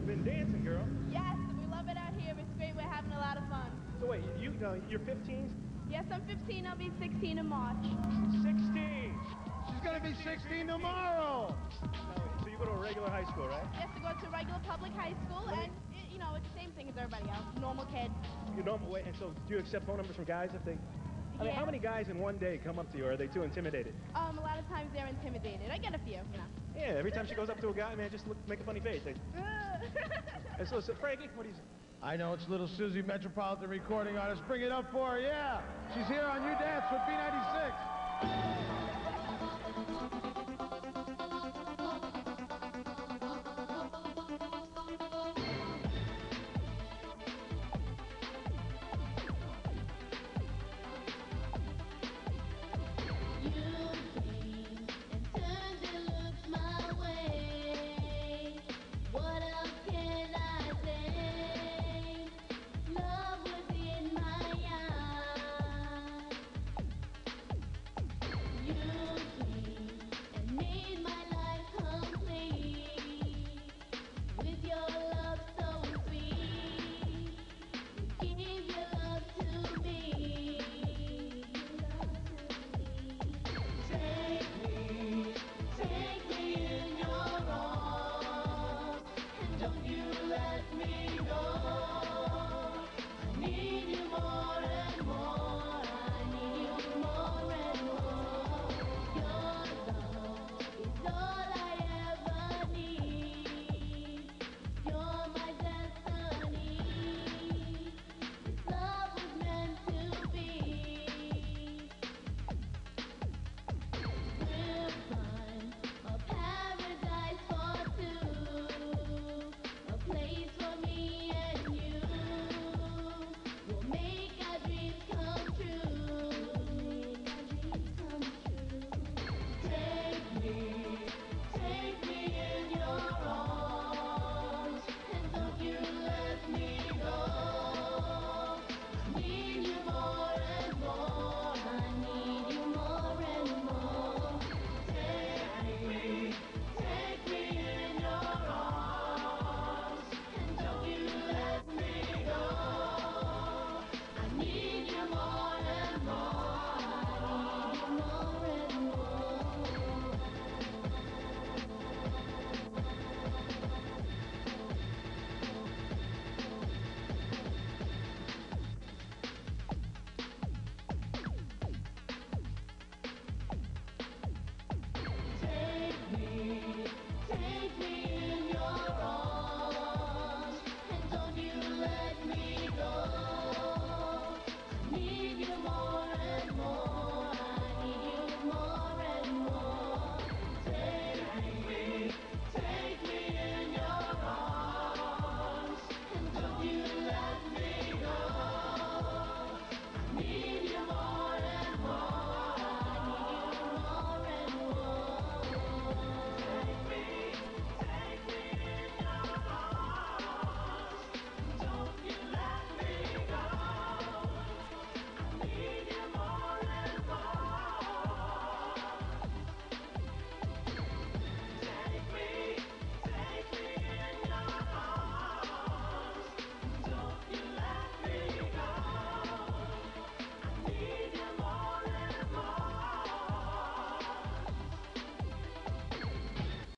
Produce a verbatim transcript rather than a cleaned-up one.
you've been dancing, girl. Yes, we love it out here. It's great. We're having a lot of fun. So wait, you, uh, you're fifteen? Yes, I'm fifteen. I'll be sixteen in March. sixteen! She's gonna be sixteen tomorrow! So you go to a regular high school, right? Yes, I go to a regular public high school, and, it, you know, it's the same thing as everybody else. Normal kid. You normal way, and so do you accept phone numbers from guys if they... I mean, Yeah. how many guys in one day come up to you, or are they too intimidated? Um, a lot of times they're intimidated. I get a few, you know. Yeah, every time she goes up to a guy, man, just look, make a funny face. They, and so, so, Frankie, what do you say? I know it's Lil Suzy, Metropolitan recording artist. Bring it up for her, yeah! She's here on You Dance with B ninety-six.